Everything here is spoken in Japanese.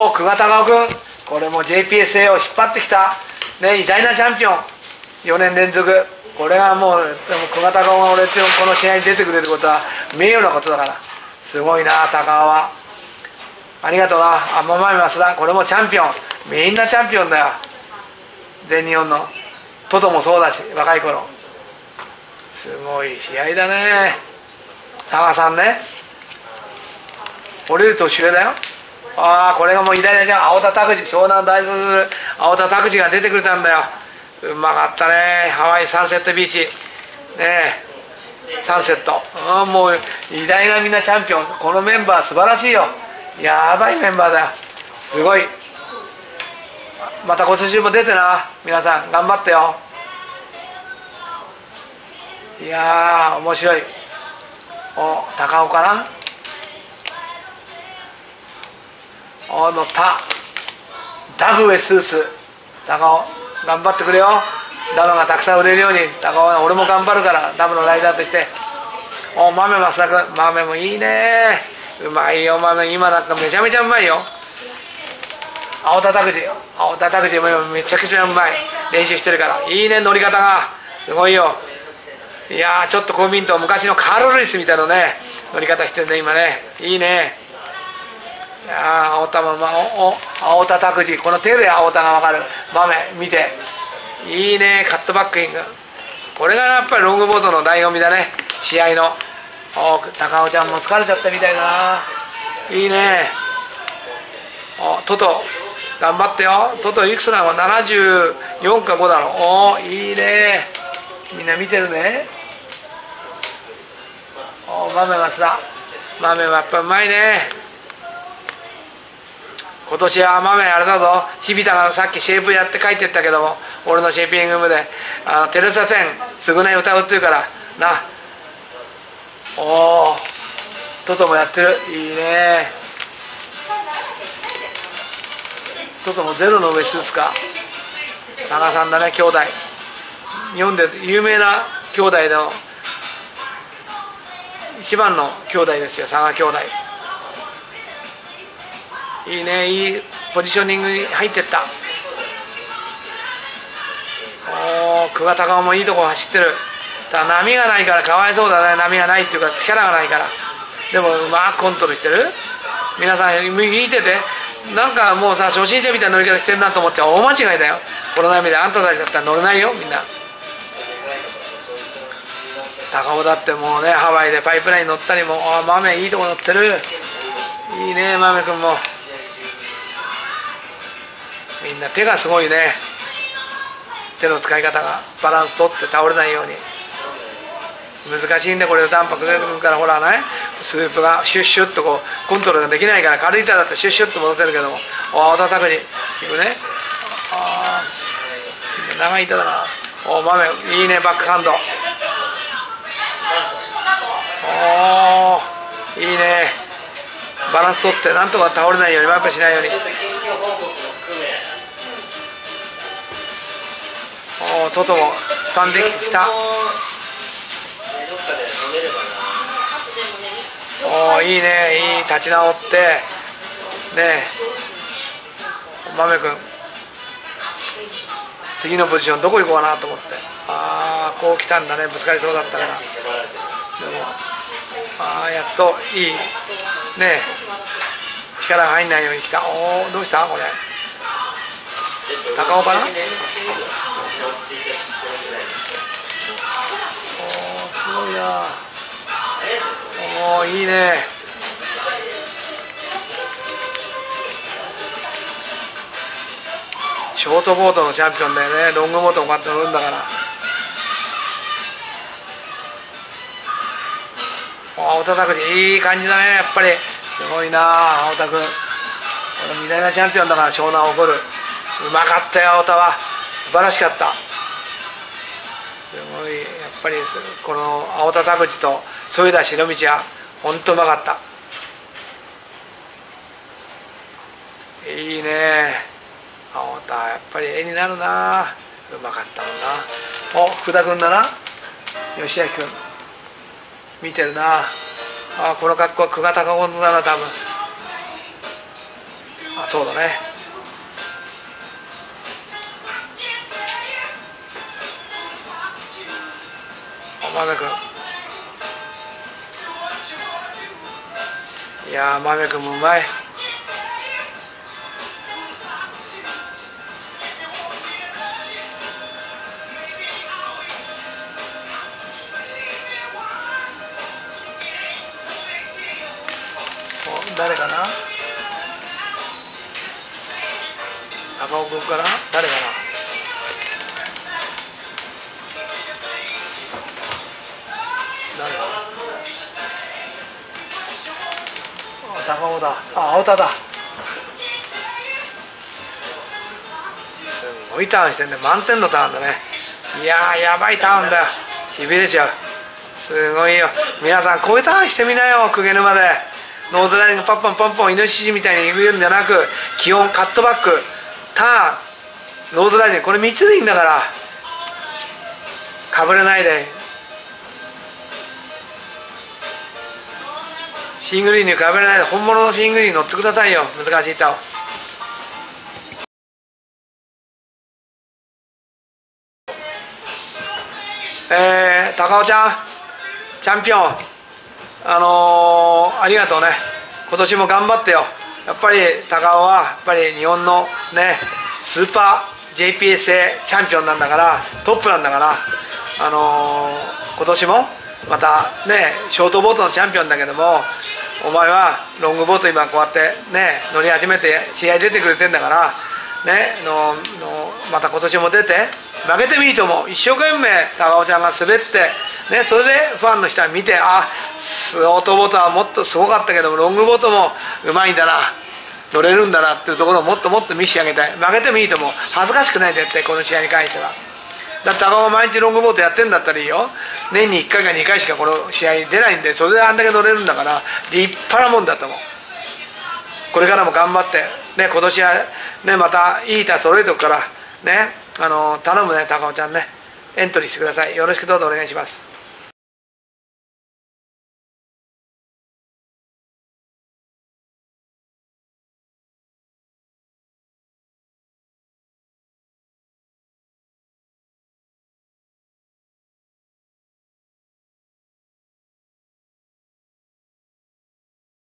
久我隆夫君、これも JPSA を引っ張ってきた、ね、偉大なチャンピオン、4年連続、これがもう、でも久我隆夫が俺とこの試合に出てくれることは名誉なことだから、すごいな、高尾は。ありがとうな、天前増田、これもチャンピオン、みんなチャンピオンだよ、全日本の、トトもそうだし、若い頃、すごい試合だね、佐賀さんね、俺より年上だよ。ああ、これがもう偉大なじゃん、青田拓司、湘南を代表する青田拓司が出てくれたんだよ。うまかったね、ハワイサンセットビーチ、ねえ、サンセット、もう偉大なみんなチャンピオン、このメンバー、素晴らしいよ、やばいメンバーだよ、すごい。また今年も出てな、皆さん、頑張ってよ。いやー、面白い。お、高尾かな。乗ったダフウェスース、高尾頑張ってくれよ、ダムがたくさん売れるように。高尾は俺も頑張るから、ダムのライダーとして。豆増田君、豆もいいね、うまいよ豆、今なんかめちゃめちゃうまいよ。青田拓司もめちゃくちゃうまい、練習してるから。いいね、乗り方がすごいよ。いやー、ちょっとこう見ると昔のカール・ルイスみたいなね乗り方してるね今ね、いいね。いや青田拓司、この手で青田が分かる、豆見て、いいね、カットバックイング、これがやっぱりロングボードの醍醐味だね、試合の。高尾ちゃんも疲れちゃったみたいだな、いいね。トト頑張ってよ、トトいくつなの、74か5だろ。いいね、みんな見てるね。豆がさ、豆はやっぱうまいね。今年は豆あれだぞ、チビタがさっきシェイプやって書いてったけども、俺のシェイピング部でテレサ・テン償い歌うっていうからな。トトもやってる、いいね。トトもゼロの上スーツか、佐賀さんだね、兄弟、日本で有名な兄弟の一番の兄弟ですよ、佐賀兄弟。いいね、いいポジショニングに入ってった。久我隆夫もいいとこ走ってる。ただ波がないからかわいそうだね、波がないっていうか力がないから。でもうまくコントロールしてる。皆さん見てて、なんかもうさ、初心者みたいな乗り方してるなと思って大間違いだよ。この波であんたたちだったら乗れないよみんな。高尾だってもうね、ハワイでパイプライン乗ったりも、豆いいとこ乗ってる、いいね、豆くんも。みんな手がすごいね、手の使い方がバランス取って倒れないように。難しいんで、これでタンパク出てくるから、ほらね、スープがシュッシュッとこうコントロールができないから、軽い板だってシュッシュッと戻せるけども、青田拓司いくね、長い板だな。豆いいね、バックハンド、いいね、バランス取ってなんとか倒れないように、バックしないように。トトも掴んできた。いいね、いい、立ち直ってね。豆くん次のポジションどこ行こうかなと思って、こう来たんだね、ぶつかりそうだったから。でもやっといいね、力が入んないように来た。どうしたこれ、高尾かな。すごいな。いいね。ショートボードのチャンピオンだよね、ロングボードもこうやって乗るんだから。青田拓司いい感じだね、やっぱりすごいな。青田君、偉大なチャンピオンだから湘南を誇る。うまかったよ、青田は素晴らしかった。すごい、やっぱりこの青田拓司と添田篠道は本当うまかった。いいね、青田やっぱり絵になるな、うまかったもんな。福田君だな、吉明君見てるな。この格好は久我隆夫だな多分。 あ、そうだね。豆君、いやー、豆君もうまい。誰かな、高尾君かな、誰かな。誰かな。高尾だ。あ、青田だ。すごいターンしてんね。満点のターンだね。いやー、やばいターンだよ。しびれちゃう。すごいよ。皆さんこういうターンしてみなよ。鵠沼でノーズラインがパッポンパンポンイノシシみたいに行くんじゃなく、基本カットバック、ターン、ノーズライディング、これ3つでいいんだから、かぶれないで、フィングリーンにかぶれないで、本物のフィングリーンに乗ってくださいよ。難しい板を。高尾ちゃん、チャンピオン、ありがとうね。今年も頑張ってよ。やっぱり高尾はやっぱり日本のね、スーパー JPSA チャンピオンなんだから、トップなんだから、今年もまたね、ショートボートのチャンピオンだけども、お前はロングボート今こうやってね、乗り始めて試合出てくれてんだからね、また今年も出て、負けてもいいと思う。一生懸命高尾ちゃんが滑って、ね、それでファンの人は見て、あ、ショートボートはもっとすごかったけどもロングボートもうまいんだな、乗れるんだなっていうところをもっともっと見せてあげたい。負けてもいいと思う。恥ずかしくない絶対、この試合に関しては。だって高尾が毎日ロングボートやってんだったらいいよ。年に1回か2回しかこの試合出ないんで、それであんだけ乗れるんだから立派なもんだと思う。これからも頑張って、ね、今年は、ね、またいい板揃えとくからね、頼むね、高尾ちゃんね、エントリーしてください。よろしくどうぞお願いします。